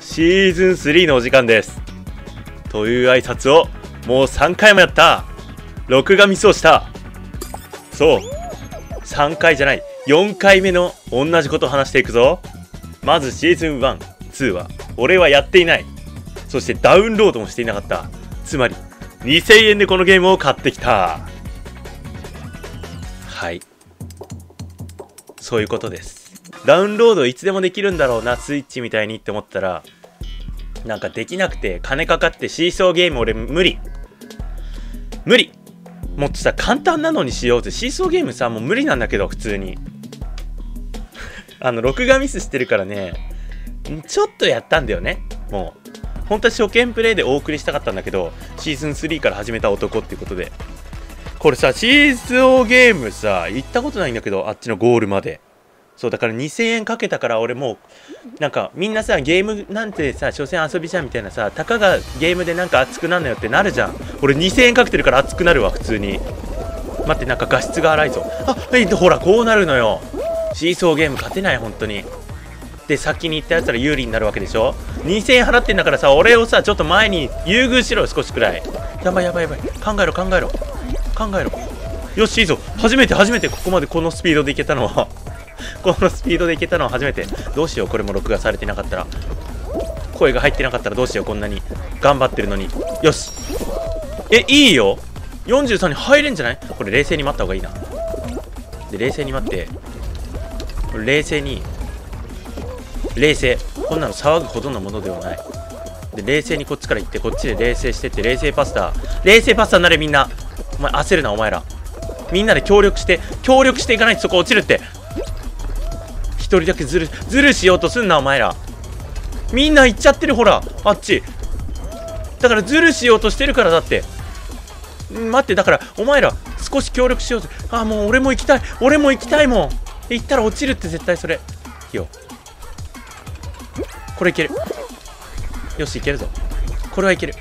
シーズン3のお時間です。という挨拶をもう3回もやった。録画ミスをした。そう、3回じゃない4回目の同じことを話していくぞ。まずシーズン1、2は俺はやっていない。そしてダウンロードもしていなかった。つまり2000円でこのゲームを買ってきた。はい、そういうことです。ダウンロードいつでもできるんだろうな、スイッチみたいにって思ったらなんかできなくて、金かかってシーソーゲーム俺無理。もっとさ簡単なのにしようぜ。シーソーゲームさもう無理なんだけど普通に録画ミスしてるからね、ちょっとやったんだよね。もう本当は初見プレイでお送りしたかったんだけど、シーズン3から始めた男っていうことで、これさシーソーゲームさ行ったことないんだけど、あっちのゴールまで。そうだから2000円かけたから、俺もうなんかみんなさゲームなんてさ所詮遊びじゃんみたいなさ、たかがゲームでなんか熱くなるのよってなるじゃん。俺2000円かけてるから熱くなるわ普通に。待って、なんか画質が荒いぞ。ほらこうなるのよ。シーソーゲーム勝てない本当に。で先に行ったやつら有利になるわけでしょ。2000円払ってんだからさ、俺をさちょっと前に優遇しろよ少しくらい。やばい考えろ。よしいいぞ。初めてここまでこのスピードでいけたのは初めて。どうしよう、これも録画されてなかったら、声が入ってなかったらどうしよう。こんなに頑張ってるのに。よし、いいよ。43に入れんじゃない。これ冷静に待った方がいいな。で冷静に待って、冷静、こんなの騒ぐほどのものではない。で冷静にこっちから行って、こっちで冷静してって、冷静パスタになれ。みんなお前焦るな。お前らみんなで協力していかないとそこ落ちるって。一人だけズルしようとすんなお前ら。みんな行っちゃってる、ほらあっち。だからズルしようとしてるからだって。待って、だからお前ら少し協力しようぜ。もう俺も行きたいもん。行ったら落ちるって絶対それ。いいよ、これいける。よしいけるぞ、これはいける。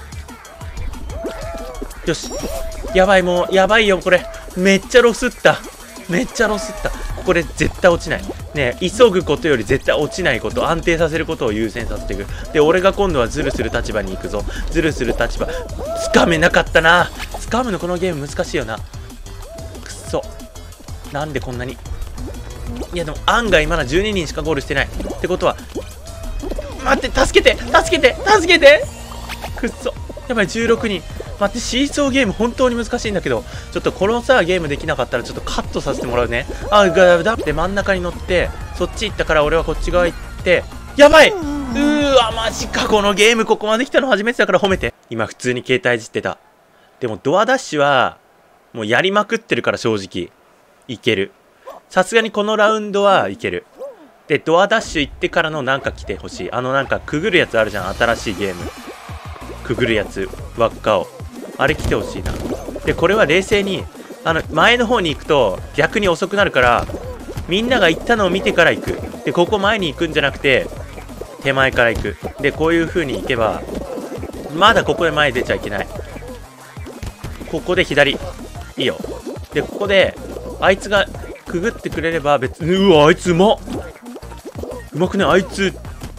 よし、やばい、もうやばいよこれ。めっちゃロスった。ここで絶対落ちないね。急ぐことより絶対落ちないこと、安定させることを優先させていく。で俺が今度はズルする立場に行くぞ。つかめなかったな。つかむのこのゲーム難しいよな。くっそ、なんでこんなに。いやでも案外まだ12人しかゴールしてないってことは、待って、助けてくっそ、やばい16人。待って、シーソーゲーム本当に難しいんだけど、ちょっとこのさゲームできなかったらちょっとカットさせてもらうね。だって真ん中に乗ってそっち行ったから、俺はこっち側行って、やばい、マジか。このゲームここまで来たの初めてだから褒めて。今普通に携帯いじってた。でもドアダッシュはもうやりまくってるから、正直いける。さすがにこのラウンドはいける。でドアダッシュ行ってからのなんか来てほしい。なんかくぐるやつあるじゃん、新しいゲーム。くぐるやつ、輪っかを、あれ来てほしいな。でこれは冷静に前の方に行くと逆に遅くなるから、みんなが行ったのを見てから行く。でここ前に行くんじゃなくて手前から行く。でこういう風に行けば、まだここで前出ちゃいけない。ここで左、いいよ。でここであいつがくぐってくれれば別に。あいつうまくね。あいつ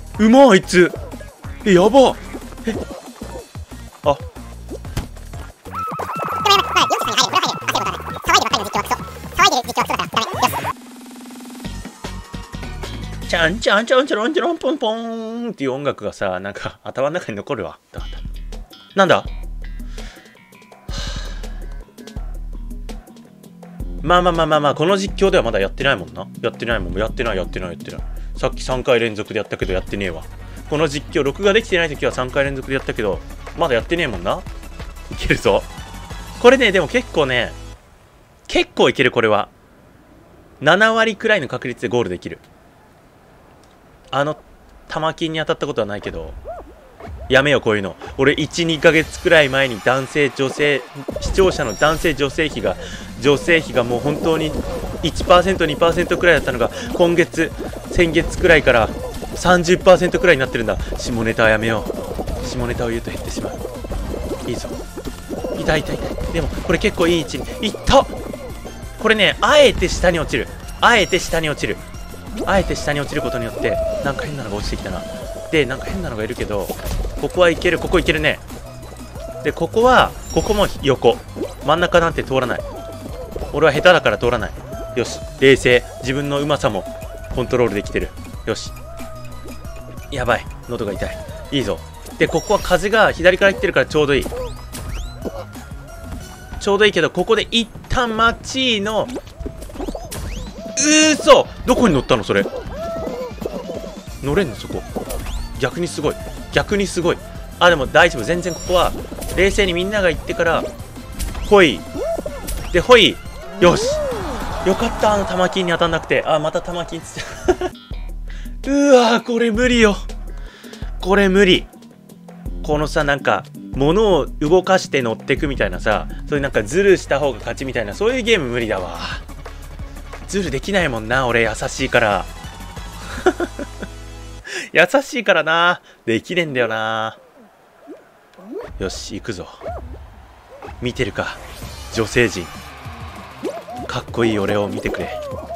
やば。チャンチャンチャンチャロンチャロンポンポンっていう音楽がさ、なんか頭の中に残るわ。なんだまあこの実況ではまだやってないもんな。やってない。さっき3回連続でやったけどやってねえわ。この実況録画できてない時は3回連続でやったけどまだやってねえもんな。いけるぞこれね。でも結構いける。これは7割くらいの確率でゴールできる。玉金に当たったことはないけど、やめよこういうの。俺 1,2 ヶ月くらい前に視聴者の男性女性比がもう本当に 1%2% くらいだったのが、先月くらいから 30% くらいになってるんだ。下ネタはやめよう。下ネタを言うと減ってしまう。いいぞ。痛い。でもこれ結構いい位置にいった。これね、あえて下に落ちることによってなんか変なのが落ちてきたな。 でなんか変なのがいるけど、ここはいける、ここいけるね。でここも横、真ん中なんて通らない。俺は下手だから通らない。よし、冷静。自分のうまさもコントロールできてる。よし、やばい、喉が痛い。いいぞ。でここは風が左から来てるからちょうどいい。ちょうどいいけど、ここで一旦街の嘘、どこに乗ったのそれ。乗れんのそこ。逆にすごい、逆にすごい。あ、でも大丈夫、全然ここは冷静にみんなが行ってから、ほいでほい。よし、よかった、あの玉金に当たんなくて。あ、また玉金つってうわー、これ無理よ、これ無理。このさ、なんか物を動かして乗ってくみたいなさ、そういうなんかズルした方が勝ちみたいな、そういうゲーム無理だわ。ズルできないもんな、俺優しいから優しいからな、できねえんだよな。よし、行くぞ。見てるか、女性陣。かっこいい俺を見てくれ。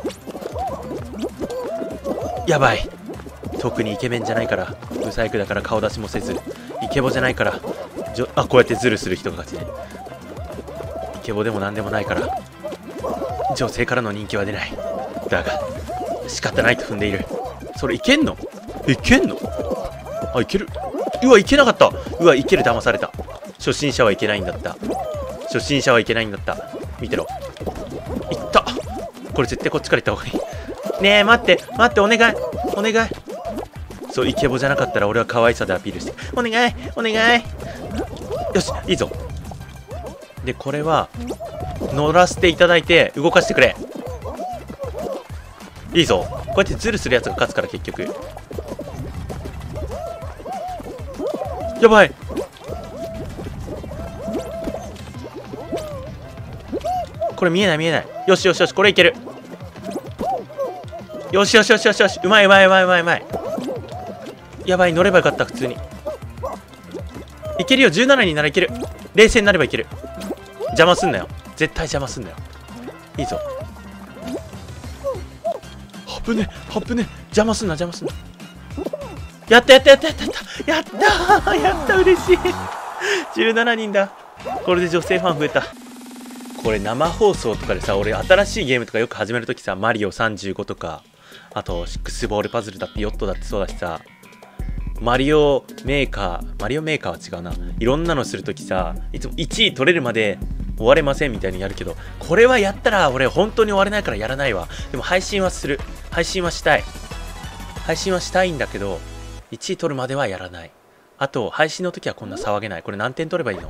やばい、特にイケメンじゃないから、ブサイクだから顔出しもせず、イケボじゃないから、こうやってズルする人が勝ちね。イケボでもなんでもないから女性からの人気は出ない。だが仕方ないと踏んでいる。それいけんの？いけんの？あ、いける。うわ、いけなかった。うわ、いける、騙された。初心者はいけないんだった。初心者はいけないんだった。見てろ。いった。これ絶対こっちから行った方がいい。ねえ、待って待って、お願いお願い。そう、イケボじゃなかったら俺は可愛さでアピールして、お願いお願い。よし、いいぞ。でこれは乗らせていただいて動かしてくれ。いいぞ。こうやってズルするやつが勝つから結局。やばい、これ見えない見えない。よしよしよし、これいける。よしよしよしよしよし、うまいうまいうまいうまいうまい。やばい、乗ればよかった。普通にいけるよ。17人ならいける。冷静になればいける。邪魔すんなよ、絶対邪魔すんなよ。いいぞ。危ね危ね、邪魔すんな邪魔すんな。やったやったやったやったやったやった、嬉しい。17人だ。これで女性ファン増えた。これ生放送とかでさ、俺新しいゲームとかよく始めるときさ、マリオ35とか、あと6ボールパズルだってヨットだってそうだしさ、マリオメーカーは違うな、いろんなのするときさ、いつも1位取れるまで終われませんみたいにやるけど、これはやったら俺本当に終われないからやらないわ。でも配信はする。配信はしたい。配信はしたいんだけど、1位取るまではやらない。あと配信の時はこんな騒げない。これ何点取ればいいの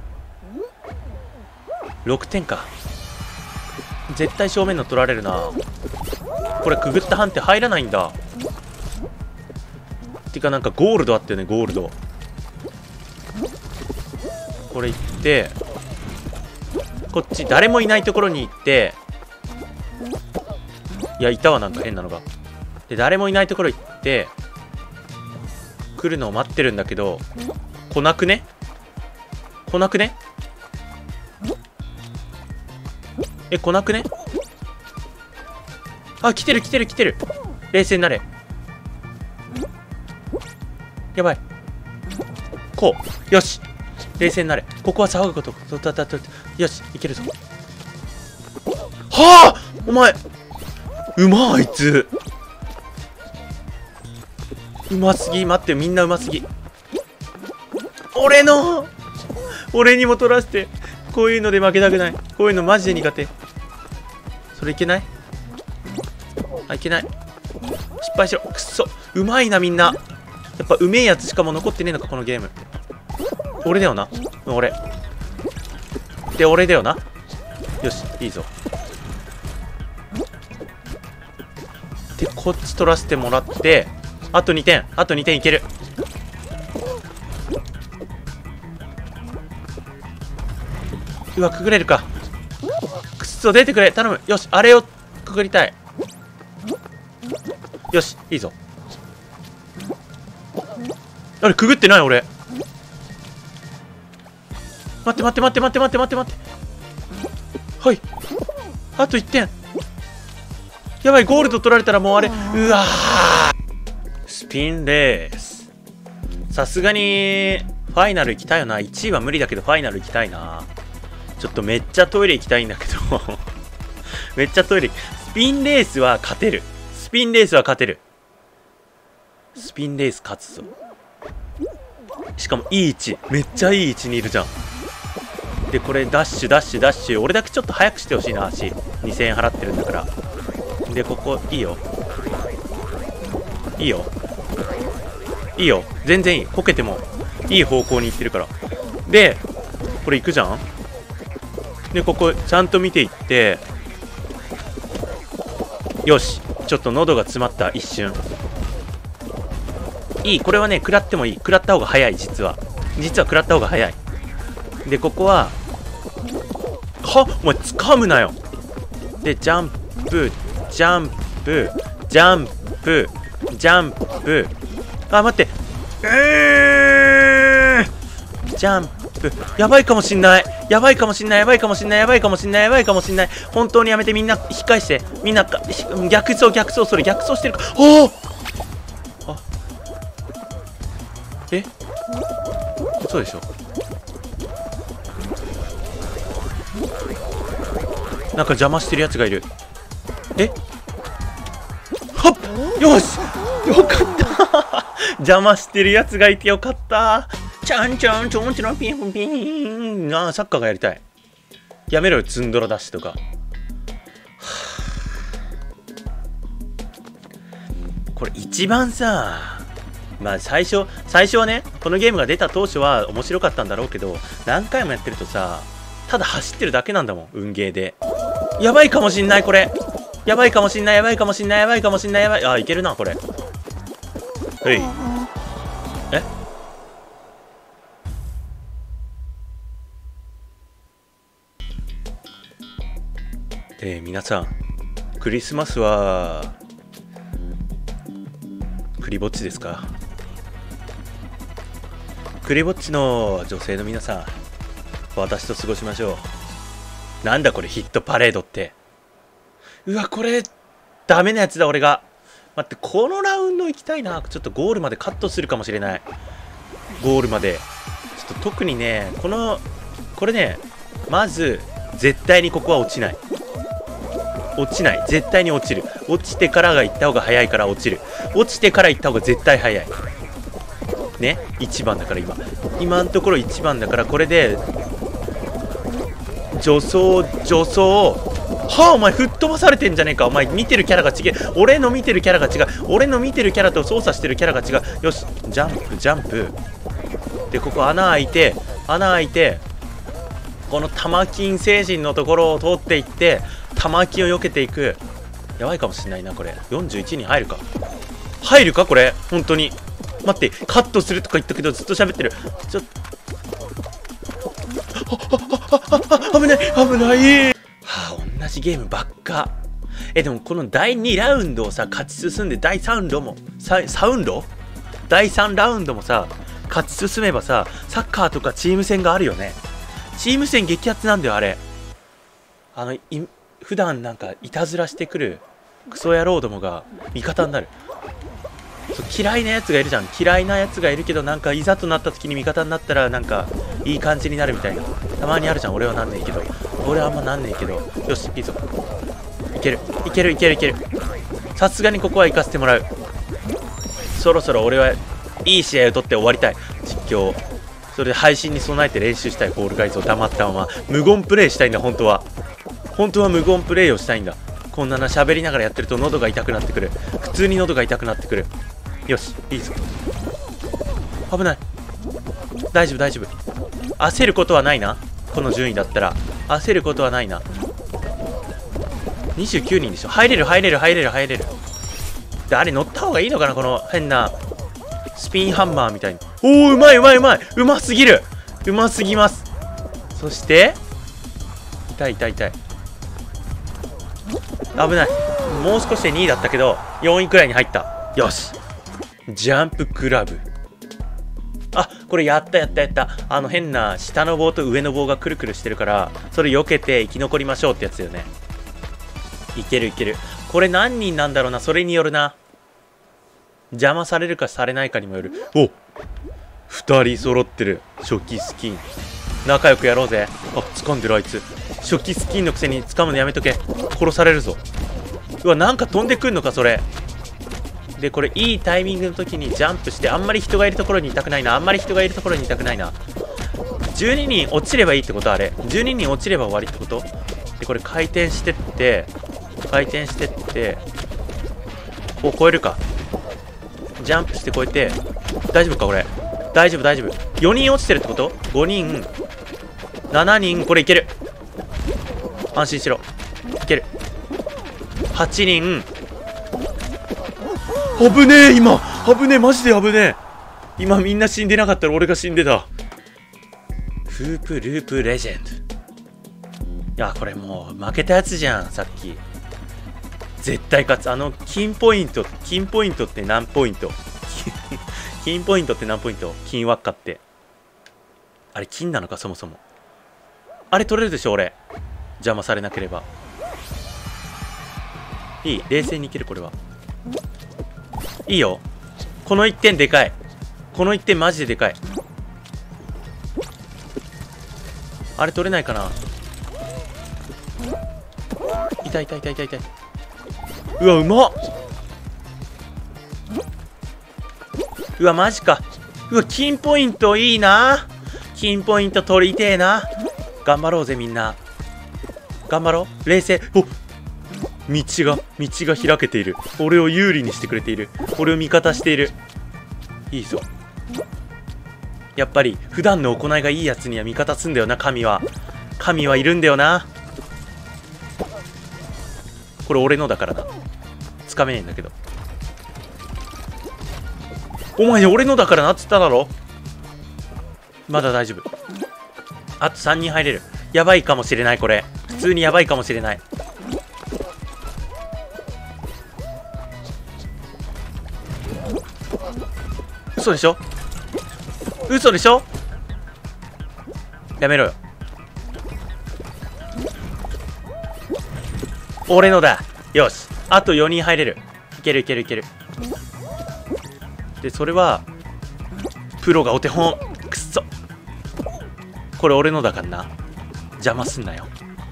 ？6点か。絶対正面の取られるな。これくぐった判定入らないんだ。てかなんかゴールドあったよね、ゴールド。これ行って、こっち誰もいないところに行って、いやいたわ、なんか変なのが。で誰もいないところ行って来るのを待ってるんだけど、来なくね？来なくね？来なくね？あ、来てる来てる来てる。冷静になれ。やばい。こう。よし。冷静になれ。ここは騒ぐこと。よし、いけるぞ。はあ！お前うまあいつ。うますぎ。待って、みんなうますぎ。俺にも取らせて。こういうので負けたくない。こういうのマジで苦手。それいけない？あ、いけない。失敗しろ。くっそ。うまいな、みんな。やっぱうめえやつしかも残ってねえのか、このゲーム。俺だよな。俺。で、俺だよな。よし、いいぞ。で、こっち取らせてもらって、あと2点。あと2点いける。うわ、くぐれるか。くっそ、出てくれ。頼む。よし、あれをくぐりたい。よし、いいぞ。あれ、くぐってない俺。待って待って待って待って待って待って待って。はい。あと1点。やばい、ゴールド取られたらもうあれ。うわー。スピンレース。 さすがにファイナル行きたいよな。1位は無理だけどファイナル行きたいな。ちょっとめっちゃトイレ行きたいんだけどめっちゃトイレ。スピンレースは勝てる。スピンレースは勝てる。スピンレース勝つぞ。しかもいい位置、めっちゃいい位置にいるじゃん。でこれダッシュダッシュダッシュ。俺だけちょっと早くしてほしいな。足2000円払ってるんだから。でここいいよいいよいいよ、全然いい。こけてもいい方向に行ってるから。でこれ行くじゃん。でここちゃんと見ていって、よし、ちょっと喉が詰まった一瞬。いい、これはね食らってもいい。食らった方が早い。実は食らった方が早い。でここはお前掴むなよ。でジャンプジャンプジャンプジャンプ。あ、待って、ジャンプ。やばいかもしんない。やばいかもしんない。やばいかもしんない。やばいかもしんない。やばいかもしんない。本当にやめて。みんな引き返して。みんな逆走逆走。それ逆走してるか。おお、あ、え、そうでしょ。なんか邪魔してるやつがいる。え、はっ、よし、よかった邪魔してるやつがいてよかった。ちゃんちゃんちょんちょんピンピン。ああ、サッカーがやりたい。やめろよ、ツンドラダッシュとか。これ一番さ、まあ最初はね、このゲームが出た当初は面白かったんだろうけど、何回もやってるとさ、ただ走ってるだけなんだもん、運ゲーで。やばいかもしんないこれ。やばいかもしんない。やばいかもしんない。やばいかもしんない。やばい。あ、いけるなこれ。はい。皆さん、クリスマスはクリぼっちですか？クリぼっちの女性の皆さん、私と過ごしましょう。なんだこれ、ヒットパレードって。うわ、これダメなやつだ。俺が待って、このラウンド行きたいな。ちょっとゴールまでカットするかもしれない。ゴールまでちょっと特にね、これね、まず絶対にここは落ちない。落ちない。絶対に落ちる。落ちてからが行った方が早いから落ちる。落ちてから行った方が絶対早いね。1番だから。今のところ1番だから。これで助走はあ、お前吹っ飛ばされてんじゃねえか。お前見てるキャラが違う。俺の見てるキャラが違う。俺の見てるキャラと操作してるキャラが違う。よし、ジャンプジャンプで、ここ穴開いてこの玉金星人のところを通っていって玉金を避けていく。やばいかもしんないなこれ。41に入るかこれ。本当に待って、カットするとか言ったけどずっと喋ってる。ちょっと危ない危ない。はあ、同じゲームばっか。でもこの第2ラウンドをさ勝ち進んで、第3ラウンドもさ勝ち進めばさ、サッカーとかチーム戦があるよね。チーム戦激アツなんだよあれ。普段なんかいたずらしてくるクソ野郎どもが味方になる。嫌いなやつがいるじゃん。嫌いなやつがいるけど、なんかいざとなった時に味方になったらなんかいい感じになるみたいな、たまにあるじゃん。俺はなんねえけど。俺はあんまなんねえけど。よし、いいぞ。いける。さすがにここは行かせてもらう。そろそろ俺はいい試合を取って終わりたい。実況それで配信に備えて練習したい。ゴールガイズを黙ったまま無言プレイしたいんだ。本当は無言プレイをしたいんだ。こんな喋りながらやってると喉が痛くなってくる。普通に喉が痛くなってくる。よし、いいぞ。危ない。大丈夫焦ることはないな。この順位だったら焦ることはないな。29人でしょ。入れる。で、あれ乗った方がいいのかな、この変なスピンハンマーみたいに。おお、うまい。うますぎます。そして痛い。危ない。もう少しで2位だったけど4位くらいに入った。よし、ジャンプクラブ。あ、これやった。変な下の棒と上の棒がくるくるしてるから、それ避けて生き残りましょうってやつだよね。いける。これ何人なんだろうな。それによるな。邪魔されるかされないかにもよる。お、 2人揃ってる。初期スキン仲良くやろうぜ。あ、掴んでるあいつ。初期スキンのくせに掴むのやめとけ。殺されるぞ。うわ、なんか飛んでくんのかそれ。でこれいいタイミングの時にジャンプして、あんまり人がいるところにいたくないな。12人落ちればいいってこと？あれ12人落ちれば終わりってこと？でこれ回転してってこう超えるか。ジャンプして超えて、大丈夫かこれ。大丈夫4人落ちてるってこと？ 5 人7人、これいける。安心しろ、いける。8人。危ねえ、今危ねえ、マジで危ねえ。今みんな死んでなかったら俺が死んでた。フープループレジェンド。いやこれもう負けたやつじゃん。さっき絶対勝つ。金ポイントって何ポイント金ポイントって何ポイント？金輪っかってあれ金なのか？そもそもあれ取れるでしょ俺。邪魔されなければいい。冷静にいける。これはいいよ。この1点でかい。この1点マジででかい。あれ取れないかな。痛い。うわうまっ。うわマジか。うわ金ポイントいいな。金ポイント取りてえな。頑張ろうぜみんな。頑張ろう。冷静。お、道が開けている。俺を有利にしてくれている。俺を味方している。いいぞ。やっぱり普段の行いがいいやつには味方すんだよな。神はいるんだよな。これ俺のだからな。つかめねえんだけど。お前俺のだからなっつっただろ。まだ大丈夫。あと3人入れる。やばいかもしれない。これ普通にやばいかもしれない。嘘でしょ。やめろよ。俺のだ。よし、あと4人入れる。いける。でそれはプロがお手本。くっそ、これ俺のだからな。邪魔すんなよ。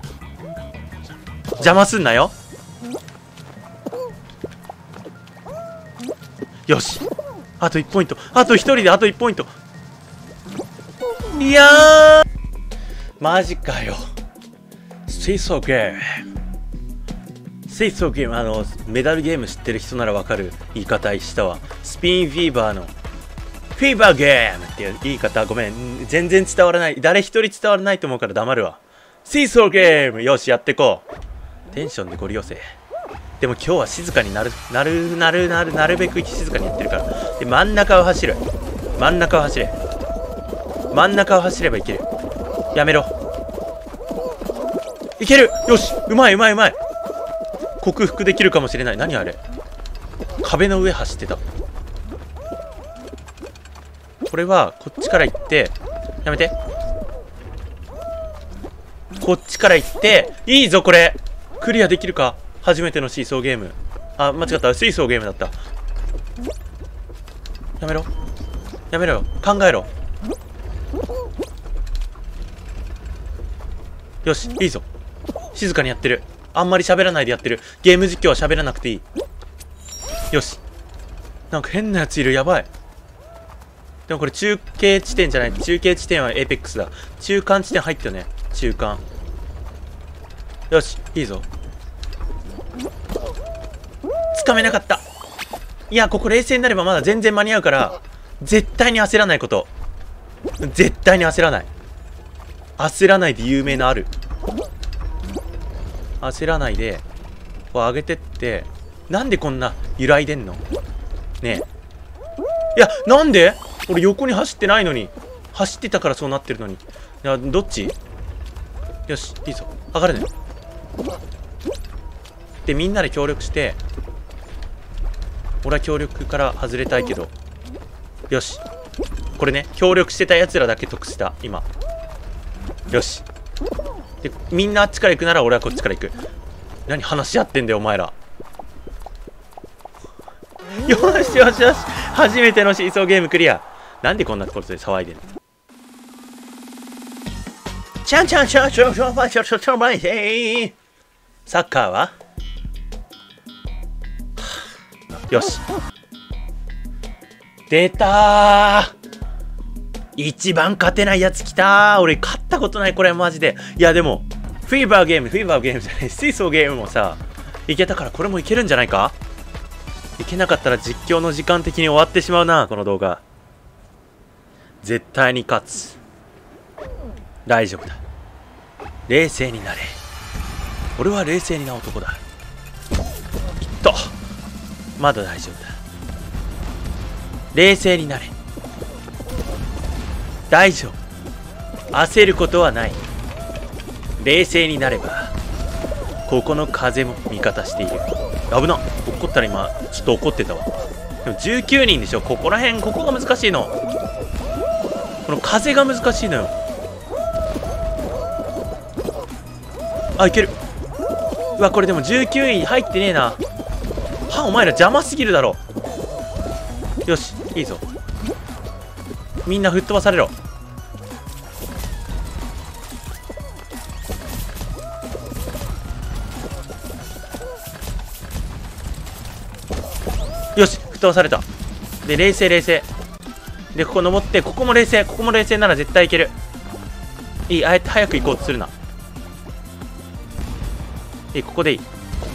よし、あと1ポイント。あと1人であと1ポイント。いやーマジかよ。水槽ゲーム、メダルゲーム知ってる人ならわかる言い方したわ。スピンフィーバーのフィーバーゲームっていう言い方、ごめん全然伝わらない。誰一人伝わらないと思うから黙るわ。水槽ゲーム、よしやってこう。テンションでご利用せ。でも今日は静かになるべく静かにやってるから。で真ん中を走れ。真ん中を走ればいける。やめろ。いける。よし、うまい。克服できるかもしれない。何あれ、壁の上走ってた。これはこっちから行って、やめて。こっちから行って、いいぞこれ。クリアできるか。初めてのシーソーゲーム。あ、間違った。水槽ゲームだった。やめろよ。考えろ。よし、いいぞ。静かにやってる。あんまり喋らないでやってる。ゲーム実況は喋らなくていい。よし。なんか変なやついる。やばい。でもこれ中継地点じゃない。中継地点はエーペックスだ。中間地点入ったよね。中間。よし、いいぞ。つかめなかった。いや、ここ冷静になればまだ全然間に合うから、絶対に焦らないこと。絶対に焦らない。焦らないで有名なある。焦らないで、こう上げてって、なんでこんな揺らいでんのねえ。いや、なんで俺横に走ってないのに。走ってたからそうなってるのに。いや、どっち？よし、いいぞ。上がるね。で、みんなで協力して、俺は協力から外れたいけど。よし。これね、協力してた奴らだけ得した、今。よし。で、みんなあっちから行くなら俺はこっちから行く。何話し合ってんだよ、お前ら。よし。初めてのシーソーゲームクリア。 なんでこんなことで騒いでんの。チャンチャンチャンチャンチャンチャンチャンチャンチャンバイヘイ。サッカーはよし。出たー。一番勝てないやつ来たー。俺勝ったことないこれマジで。いやでもフィーバーゲームじゃない、水槽ゲームもさいけたから、これもいけるんじゃないか。いけなかったら実況の時間的に終わってしまうなこの動画。絶対に勝つ。大丈夫だ。冷静になれ。俺は冷静な男だ。いっとまだ大丈夫だ。冷静になれ。大丈夫。焦ることはない。冷静になればここの風も味方している。危なっ。怒ったら今ちょっと怒ってたわ。でも19人でしょ。ここら辺、ここが難しいの。この風が難しいのよ。あ、いける。うわ、これでも19位入ってねえな。は、お前ら邪魔すぎるだろ。よし、いいぞ。みんな吹っ飛ばされろ。よし、吹っ飛ばされた。で、冷静。で、ここ登って、ここも冷静なら絶対いける。いい、あえて早く行こうとするな。ここでいい。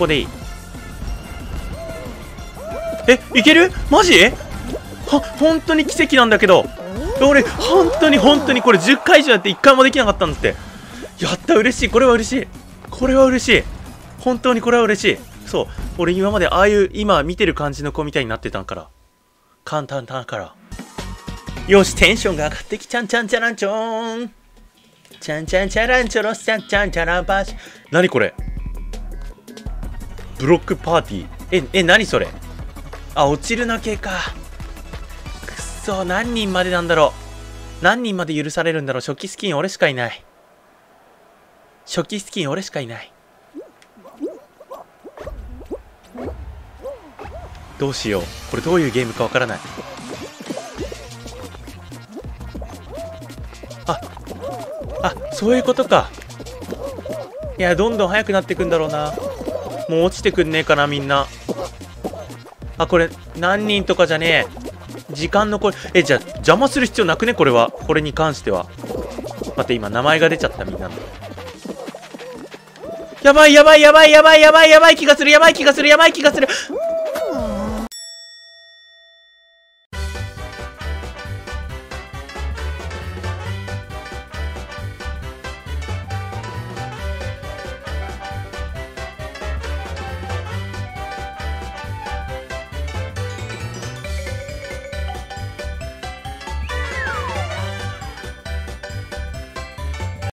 いける？マジ？本当に奇跡なんだけど。俺、本当にこれ10回以上やって1回もできなかったんだって。やった、嬉しい。これは嬉しい。本当にこれは嬉しい。そう。俺今までああいう今見てる感じの子みたいになってたんから。簡単だから。よし、テンションが上がってきちゃんちゃんちゃらんちょーん。ちゃんちゃんちゃらんちょろちゃんちゃんちゃらんばし。なにこれ？ブロックパーティー。何それ？あ、落ちるな系か。くっそ、何人までなんだろう。何人まで許されるんだろう。初期スキン俺しかいない。どうしよう。これどういうゲームかわからない。そういうことか。いや、どんどん速くなってくんだろうな。もう落ちてくんねえかな、みんな。これ、何人とかじゃねえ。時間のじゃあ、邪魔する必要なくね、これは。これに関しては。待って、今、名前が出ちゃった、みんなの。やばい気がする。